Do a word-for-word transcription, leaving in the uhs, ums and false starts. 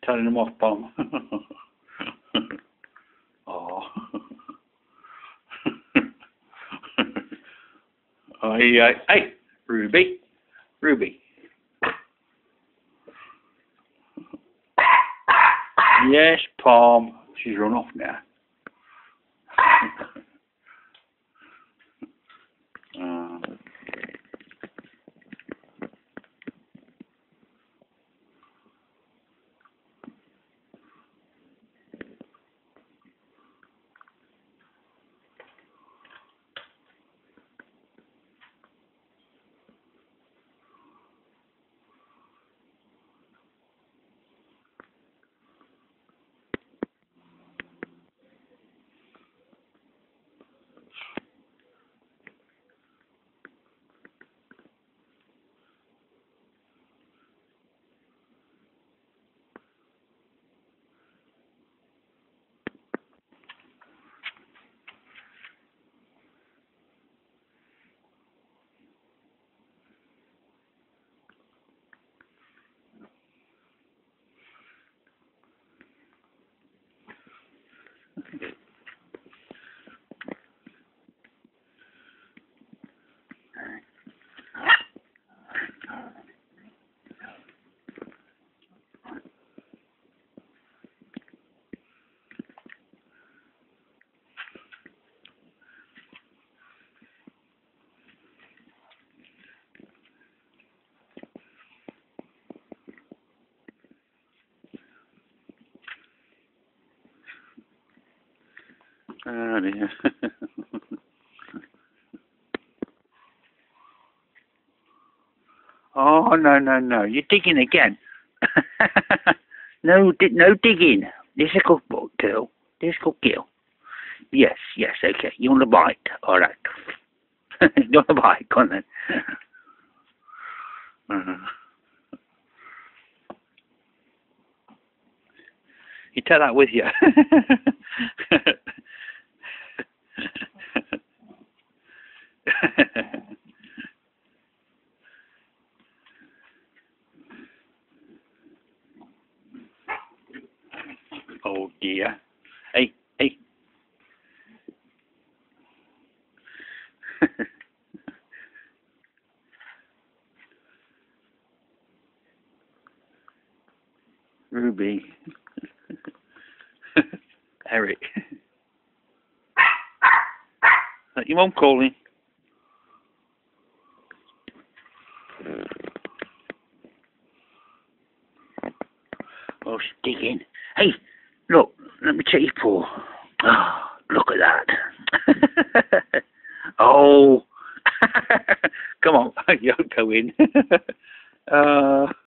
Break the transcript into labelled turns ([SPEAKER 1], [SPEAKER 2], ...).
[SPEAKER 1] Telling them off, Pom. Oh. Oh, yeah. Hey, Ruby. Ruby. Yes, Pom. She's run off now. uh. Oh dear. Oh no no no! You're digging again. no, di no digging. This is a good girl. This is a good girl. Yes, yes, okay. You want to bite? All right. You want to bite? Go on then. uh-huh. You take that with you. Oh dear. Hey, hey. Ruby. Erick. Is that your mum calling? Oh, she's digging. Hey, look, let me check your paw. Oh, look at that. Oh. Come on, you don't go in. uh...